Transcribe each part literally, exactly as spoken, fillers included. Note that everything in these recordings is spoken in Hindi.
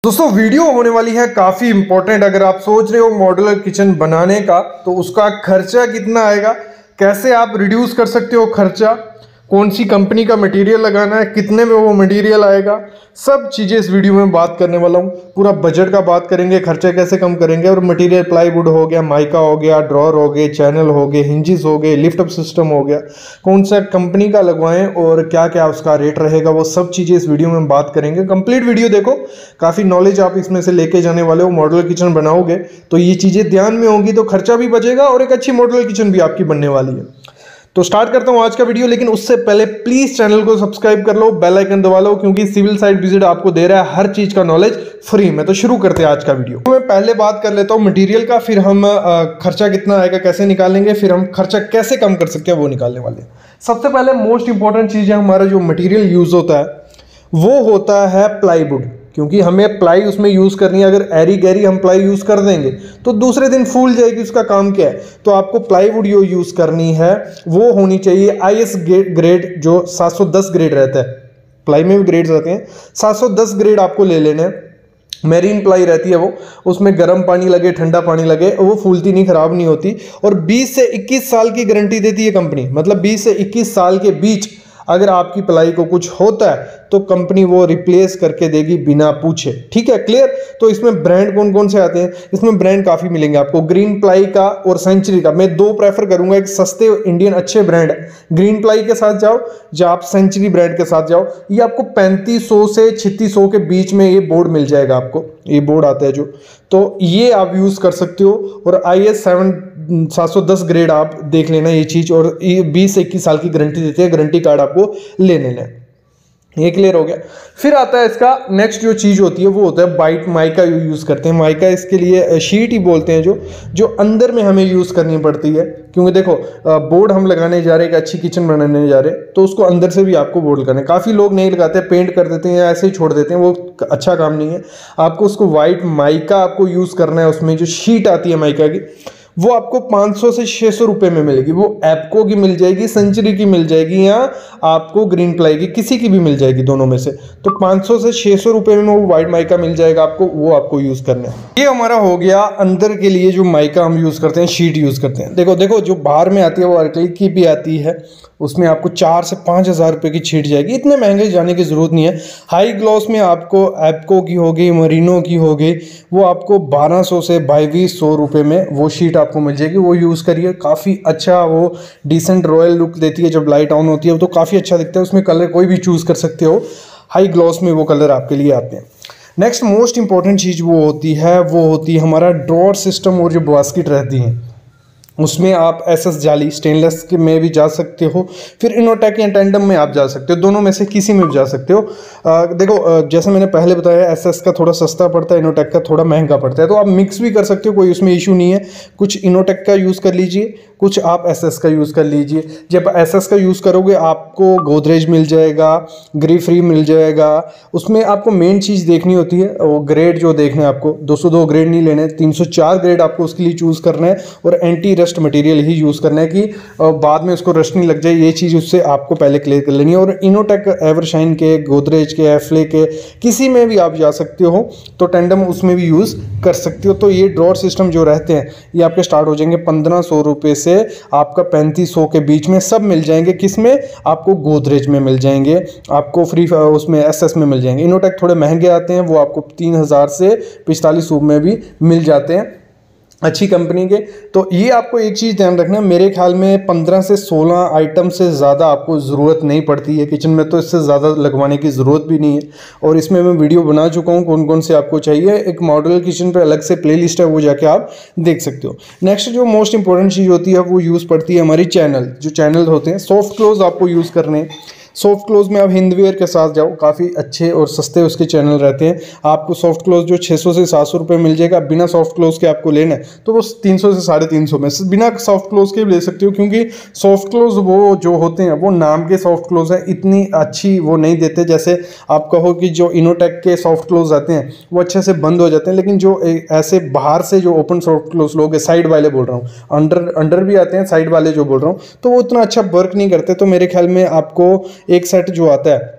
दोस्तों वीडियो होने वाली है काफ़ी इंपॉर्टेंट। अगर आप सोच रहे हो मॉड्यूलर किचन बनाने का तो उसका खर्चा कितना आएगा, कैसे आप रिड्यूस कर सकते हो खर्चा, कौन सी कंपनी का मटेरियल लगाना है, कितने में वो मटेरियल आएगा, सब चीज़ें इस वीडियो में बात करने वाला हूँ। पूरा बजट का बात करेंगे, खर्चा कैसे कम करेंगे। और मटेरियल प्लाईवुड हो गया, माइका हो गया, ड्रॉर हो गए, चैनल हो गए, हिंजेस हो गए, लिफ्ट अप सिस्टम हो गया, कौन सा कंपनी का लगवाएं और क्या क्या उसका रेट रहेगा, वो सब चीज़ें इस वीडियो में बात करेंगे। कंप्लीट वीडियो देखो, काफ़ी नॉलेज आप इसमें से लेके जाने वाले हो। मॉड्यूलर किचन बनाओगे तो ये चीज़ें ध्यान में होंगी तो खर्चा भी बचेगा और एक अच्छी मॉड्यूलर किचन भी आपकी बनने वाली है। तो स्टार्ट करता हूं आज का वीडियो, लेकिन उससे पहले प्लीज चैनल को सब्सक्राइब कर लो, बेल आइकन दबा लो, क्योंकि सिविल साइट विजिट आपको दे रहा है हर चीज का नॉलेज फ्री में। तो शुरू करते हैं आज का वीडियो। तो मैं पहले बात कर लेता हूं मटेरियल का, फिर हम आ, खर्चा कितना आएगा कैसे निकालेंगे, फिर हम खर्चा कैसे कम कर सकते हैं वो निकालने वाले हैं। सबसे पहले मोस्ट इंपॉर्टेंट चीज है, हमारा जो मटीरियल यूज होता है वो होता है प्लाईवुड, क्योंकि हमें प्लाई उसमें यूज़ करनी है। अगर एरी गैरी हम प्लाई यूज़ कर देंगे तो दूसरे दिन फूल जाएगी, उसका काम क्या है। तो आपको प्लाईवुड जो यूज़ करनी है वो होनी चाहिए आई एस ग्रेड, जो सात सौ दस ग्रेड रहता है। प्लाई में भी ग्रेड्स रहते हैं, सात सौ दस ग्रेड आपको ले लेना है। मेरीन प्लाई रहती है वो, उसमें गर्म पानी लगे ठंडा पानी लगे वो फूलती नहीं, खराब नहीं होती। और बीस से इक्कीस साल की गारंटी देती है कंपनी, मतलब बीस से इक्कीस साल के बीच अगर आपकी प्लाई को कुछ होता है तो कंपनी वो रिप्लेस करके देगी बिना पूछे। ठीक है, क्लियर। तो इसमें ब्रांड कौन कौन से आते हैं, इसमें ब्रांड काफ़ी मिलेंगे आपको, ग्रीन प्लाई का और सेंचुरी का। मैं दो प्रेफर करूंगा, एक सस्ते इंडियन अच्छे ब्रांड है, ग्रीन प्लाई के साथ जाओ या आप सेंचुरी ब्रांड के साथ जाओ। ये आपको पैंतीस सौ से छत्तीस सौ के बीच में ये बोर्ड मिल जाएगा आपको, ये बोर्ड आता है जो, तो ये आप यूज़ कर सकते हो। और आई एस सेवन सात सौ दस ग्रेड आप देख लेना ये चीज़, और ये बीस से इक्कीस साल की गारंटी देते हैं, गारंटी कार्ड आपको ले लेना है। ये क्लियर हो गया। फिर आता है इसका नेक्स्ट जो चीज़ होती है वो होता है बाइट माइका यूज़ करते हैं। माइका इसके लिए शीट ही बोलते हैं, जो जो अंदर में हमें यूज़ करनी पड़ती है, क्योंकि देखो बोर्ड हम लगाने जा रहे हैं, एक अच्छी किचन बनाने जा रहे हैं, तो उसको अंदर से भी आपको बोर्ड लगाना है। काफ़ी लोग नहीं लगाते, पेंट कर देते हैं या ऐसे ही छोड़ देते हैं, वो अच्छा काम नहीं है। आपको उसको वाइट माइका आपको यूज़ करना है। उसमें जो शीट आती है माइका की वो आपको पाँच सौ से छह सौ रुपए में मिलेगी। वो एप्को की मिल जाएगी, सेंचुरी की मिल जाएगी, या आपको ग्रीन प्लाई की, किसी की भी मिल जाएगी, दोनों में से। तो पाँच सौ से छह सौ रुपए में वो वाइट माइका मिल जाएगा आपको, वो आपको यूज़ करना है। ये हमारा हो गया अंदर के लिए जो माइका हम यूज़ करते हैं, शीट यूज़ करते हैं। देखो देखो जो बाहर में आती है वो अर्कलिक की भी आती है, उसमें आपको चार से पाँच हज़ार रुपये की छीट जाएगी। इतने महंगे जाने की ज़रूरत नहीं है। हाई ग्लॉस में आपको एप्को की हो गई, मरीनो की हो गई, वो आपको बारह सौ से बाईस सौ रुपये में वो शीट आपको मिल जाएगी। वो यूज़ करिए, काफ़ी अच्छा, वो डिसेंट रॉयल लुक देती है। जब लाइट ऑन होती है तो काफ़ी अच्छा दिखता है। उसमें कलर कोई भी चूज़ कर सकते हो, हाई ग्लॉस में वो कलर आपके लिए आते हैं। नेक्स्ट मोस्ट इंपॉर्टेंट चीज़ वो होती है वो होती है हमारा ड्रॉर सिस्टम, और जो बास्केट रहती हैं उसमें आप एसएस जाली स्टेनलेस के में भी जा सकते हो, फिर इनोटेक या टेंडम में आप जा सकते हो, दोनों में से किसी में भी जा सकते हो। आ, देखो आ, जैसे मैंने पहले बताया, एसएस का थोड़ा सस्ता पड़ता है, इनोटेक का थोड़ा महंगा पड़ता है, तो आप मिक्स भी कर सकते हो, कोई उसमें इशू नहीं है। कुछ इनोटेक का यूज़ कर लीजिए, कुछ आप एसएस का यूज़ कर लीजिए। जब एसएस का यूज़ करोगे आपको गोदरेज मिल जाएगा, ग्री फ्री मिल जाएगा। उसमें आपको मेन चीज़ देखनी होती है, वो ग्रेड जो देखना है आपको, दो सौ दो ग्रेड नहीं लेने, तीन सौ चार ग्रेड आपको उसके लिए चूज़ करना है, और एंटी रस्ट मटेरियल ही यूज़ करना है कि बाद में उसको रस्ट नहीं लग जाए। ये चीज़ उससे आपको पहले क्लियर कर लेनी है। और इनोटेक, एवरशाइन के, गोदरेज के, एफ्ले के, किसी में भी आप जा सकते हो, तो टेंडम उसमें भी यूज़ कर सकते हो। तो ये ड्रॉर सिस्टम जो रहते हैं ये आपके स्टार्ट हो जाएंगे पंद्रह सौ रुपये से आपका पैंतीस सौ के बीच में, सब मिल जाएंगे। किस में? आपको गोदरेज में मिल जाएंगे, आपको फ्री उसमें एसएस में मिल जाएंगे। इनोटेक थोड़े महंगे आते हैं, वो आपको तीन हज़ार से पैंतालीस सौ में भी मिल जाते हैं, अच्छी कंपनी के। तो ये आपको एक चीज़ ध्यान रखना, मेरे ख्याल में पंद्रह से सोलह आइटम से ज़्यादा आपको ज़रूरत नहीं पड़ती है किचन में, तो इससे ज़्यादा लगवाने की ज़रूरत भी नहीं है। और इसमें मैं वीडियो बना चुका हूँ कौन कौन से आपको चाहिए, एक मॉड्यूलर किचन पे अलग से प्लेलिस्ट है, वो जाके आप देख सकते हो। नेक्स्ट जो मोस्ट इंपॉर्टेंट चीज़ होती है वो यूज़ पड़ती है हमारी चैनल। जो चैनल होते हैं सॉफ्ट क्लोज आपको यूज़ करने हैं। सॉफ्ट क्लोज में आप हिंदवेयर के साथ जाओ, काफ़ी अच्छे और सस्ते उसके चैनल रहते हैं। आपको सॉफ्ट क्लोज जो छः सौ से सात सौ रुपये मिल जाएगा। बिना सॉफ्ट क्लोज के आपको लेना है तो वो तीन सौ से साढ़े तीन सौ में, बिना सॉफ्ट क्लोज के भी ले सकते हो, क्योंकि सॉफ्ट क्लोज वो जो होते हैं वो नाम के सॉफ्ट क्लोज है, इतनी अच्छी वो नहीं देते। जैसे आप कहो कि जो इनोटेक के सॉफ्ट क्लोज आते हैं वो अच्छे से बंद हो जाते हैं, लेकिन जो ऐसे बाहर से जो ओपन सॉफ्ट क्लोज लोग हैं, साइड वाले बोल रहा हूँ, अंडर अंडर भी आते हैं, साइड वाले जो बोल रहा हूँ, तो वो उतना अच्छा वर्क नहीं करते। तो मेरे ख्याल में आपको एक सेट जो आता है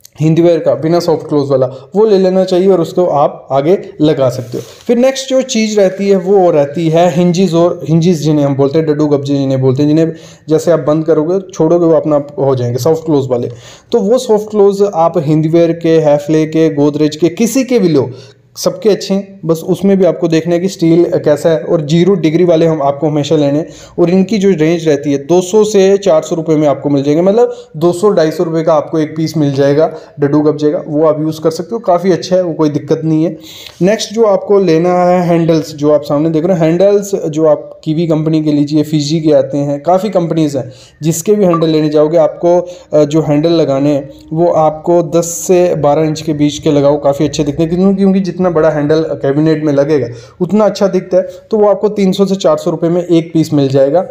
हिंदीवेयर का बिना सॉफ्ट क्लोज वाला वो ले लेना चाहिए और उसको आप आगे लगा सकते हो। फिर नेक्स्ट जो चीज़ रहती है वो रहती है हिंजिस, और हिंजिस जिन्हें हम बोलते हैं डड्डू कब्जे जिन्हें बोलते हैं, जिन्हें जैसे आप बंद करोगे छोड़ोगे वो अपना हो जाएंगे सॉफ्ट क्लोज वाले। तो वो सॉफ्ट क्लोज आप हिंदीवेयर के, हैफले के, गोदरेज के, किसी के भी लो, सबके अच्छे हैं। बस उसमें भी आपको देखना है कि स्टील कैसा है, और जीरो डिग्री वाले हम आपको हमेशा लेने, और इनकी जो रेंज रहती है दो सौ से चार सौ रुपये में आपको मिल जाएंगे, मतलब दो सौ ढाई सौ रुपये का आपको एक पीस मिल जाएगा डड्डू कब्जे का, वो आप यूज़ कर सकते हो, काफ़ी अच्छा है, वो कोई दिक्कत नहीं है। नेक्स्ट जो आपको लेना है हैंडल्स, जो आप सामने देख रहे हो हैंडल्स, जो आप कीवी कंपनी के लीजिए, फिजी के आते हैं, काफ़ी कंपनीज़ हैं, जिसके भी हैंडल लेने जाओगे आपको जो हैंडल लगाने हैं वो आपको दस से बारह इंच के बीच के लगाओ, काफ़ी अच्छे दिखते हैं, क्योंकि क्योंकि जितना बड़ा हैंडल कैबिनेट में लगेगा उतना अच्छा दिखता है। तो वो आपको तीन सौ से चार सौ रुपये में एक पीस मिल जाएगा।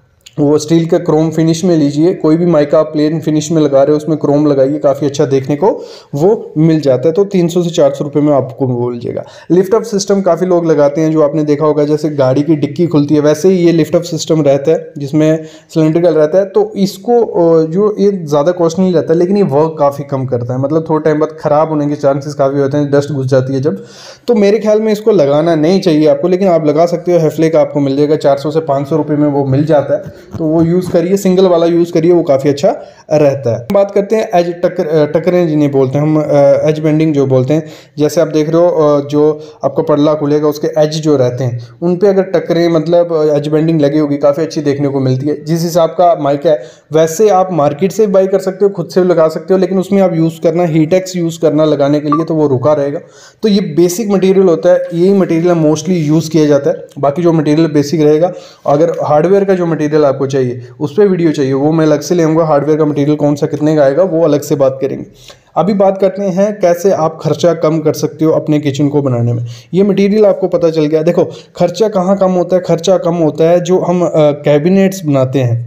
वो स्टील का क्रोम फिनिश में लीजिए, कोई भी माइका प्लेन फिनिश में लगा रहे हो उसमें क्रोम लगाइए, काफ़ी अच्छा देखने को वो मिल जाता है। तो तीन सौ से चार सौ रुपये में आपको वो मिल जाएगा। लिफ्ट अप सिस्टम काफ़ी लोग लगाते हैं, जो आपने देखा होगा, जैसे गाड़ी की डिक्की खुलती है वैसे ही ये लिफ्ट अप सिस्टम रहता है, जिसमें सिलेंड्रिकल रहता है। तो इसको जो ये ज़्यादा कॉस्ट नहीं रहता, लेकिन ये वर्क काफ़ी कम करता है, मतलब थोड़े टाइम बाद ख़राब होने के चांसेस काफ़ी होते हैं, डस्ट घुस जाती है जब। तो मेरे ख्याल में इसको लगाना नहीं चाहिए आपको, लेकिन आप लगा सकते हो। हैफले का आपको मिल जाएगा चार सौ से पाँच सौ रुपये में वो मिल जाता है, तो वो यूज़ करिए, सिंगल वाला यूज़ करिए, वो काफ़ी अच्छा रहता है। बात करते हैं एज टक्कर टक्करें जिन्हें बोलते हैं हम, एज बेंडिंग जो बोलते हैं। जैसे आप देख रहे हो जो आपका पल्ला खुलेगा उसके एज जो रहते हैं उन पे अगर टक्करें मतलब एज बेंडिंग लगी होगी, काफ़ी अच्छी देखने को मिलती है। जिस हिसाब का माइक है वैसे आप मार्केट से बाई कर सकते हो, खुद से भी लगा सकते हो, लेकिन उसमें आप यूज़ करना हीटेक्स यूज़ करना लगाने के लिए, तो वो रुका रहेगा। तो ये बेसिक मटेरियल होता है, यही मटेरियल मोस्टली यूज़ किया जाता है। बाकी जो मटेरियल बेसिक रहेगा, अगर हार्डवेयर का जो मटेरियल आपको चाहिए उस पर वीडियो चाहिए वो मैं अलग से ले आऊँगा। हार्डवेयर का मटेरियल कौन सा कितने का आएगा वो अलग से बात करेंगे। अभी बात करते हैं कैसे आप खर्चा कम कर सकते हो अपने किचन को बनाने में। ये मटेरियल आपको पता चल गया। देखो खर्चा कहाँ कम होता है, खर्चा कम होता है जो हम कैबिनेट्स बनाते हैं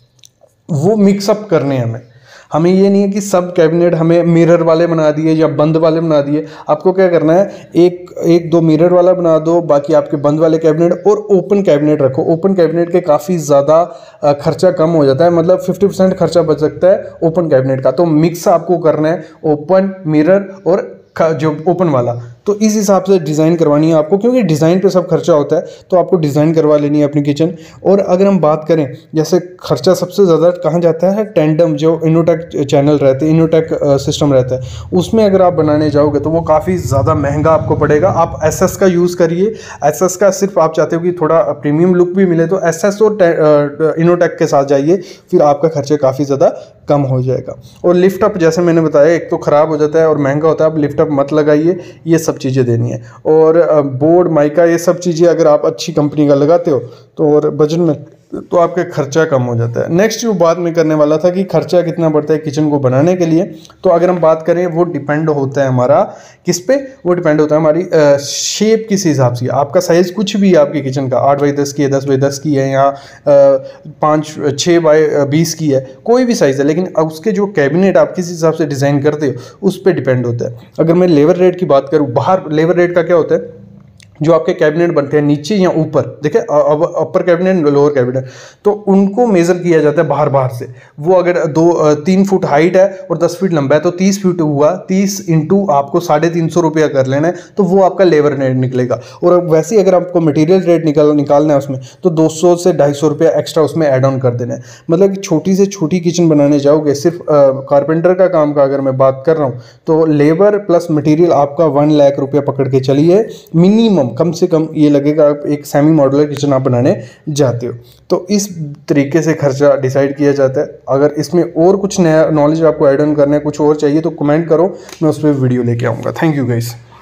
वो मिक्सअप करने हैं हमें। हमें ये नहीं है कि सब कैबिनेट हमें मिरर वाले बना दिए या बंद वाले बना दिए। आपको क्या करना है, एक एक दो मिरर वाला बना दो, बाकी आपके बंद वाले कैबिनेट, और ओपन कैबिनेट रखो। ओपन कैबिनेट के काफ़ी ज़्यादा खर्चा कम हो जाता है, मतलब फिफ्टी परसेंट खर्चा बच सकता है ओपन कैबिनेट का। तो मिक्स आपको करना है ओपन, मिरर और जो ओपन वाला। तो इस हिसाब से डिज़ाइन करवानी है आपको, क्योंकि डिज़ाइन पे सब खर्चा होता है, तो आपको डिज़ाइन करवा लेनी है अपनी किचन। और अगर हम बात करें जैसे खर्चा सबसे ज़्यादा कहाँ जाता है, टेंडम जो इनोटेक चैनल रहते हैं, इनोटेक सिस्टम रहता है, उसमें अगर आप बनाने जाओगे तो वो काफ़ी ज़्यादा महंगा आपको पड़ेगा। आप एस एस का यूज़ करिए। एस एस का सिर्फ आप चाहते हो कि थोड़ा प्रीमियम लुक भी मिले तो एस एस और इनोटेक के साथ जाइए, फिर आपका खर्चा काफ़ी ज़्यादा कम हो जाएगा। और लिफ्ट अप जैसे मैंने बताया, एक तो ख़राब हो जाता है और महंगा होता है, आप लिफ्ट अप मत लगाइए, ये सब चीज़ें देनी है। और बोर्ड, माइका, ये सब चीज़ें अगर आप अच्छी कंपनी का लगाते हो तो और बजट में तो आपका खर्चा कम हो जाता है। नेक्स्ट जो बात मैं करने वाला था कि खर्चा कितना पड़ता है किचन को बनाने के लिए, तो अगर हम बात करें वो डिपेंड होता है हमारा किस पे, वो डिपेंड होता है हमारी शेप किस हिसाब से। आपका साइज़ कुछ भी है आपकी किचन का, आठ बाई दस की है, दस बाई दस की है, या पाँच छः बाई बीस की है, कोई भी साइज़ है, लेकिन उसके जो कैबिनेट आप किस हिसाब से डिज़ाइन करते हो उस पर डिपेंड होता है। अगर मैं लेवर रेट की बात करूँ, बाहर लेवर रेट का क्या होता है, जो आपके कैबिनेट बनते हैं नीचे या ऊपर, देखिए अपर कैबिनेट लोअर कैबिनेट, तो उनको मेज़र किया जाता है बाहर बाहर से। वो अगर दो तीन फुट हाइट है और दस फीट लंबा है तो तीस फीट हुआ, तीस इंटू आपको साढ़े तीन सौ रुपया कर लेना है, तो वो आपका लेबर रेट निकलेगा। और वैसे ही अगर आपको मटेरियल रेट निकाल निकालना है उसमें, तो दो सौ से ढाई सौ रुपया एक्स्ट्रा उसमें ऐड ऑन कर देना है। मतलब कि छोटी से छोटी किचन बनाने जाओगे, सिर्फ कारपेंटर का काम का अगर मैं बात कर रहा हूँ, तो लेबर प्लस मटीरियल आपका वन लाख रुपया पकड़ के चलिए मिनिमम, कम से कम ये लगेगा आप एक सेमी मॉड्यूलर किचन आप बनाने जाते हो। तो इस तरीके से खर्चा डिसाइड किया जाता है। अगर इसमें और कुछ नया नॉलेज आपको ऐड ऑन करना है, कुछ और चाहिए, तो कमेंट करो, मैं उस पर वीडियो लेके आऊँगा। Thank you guys.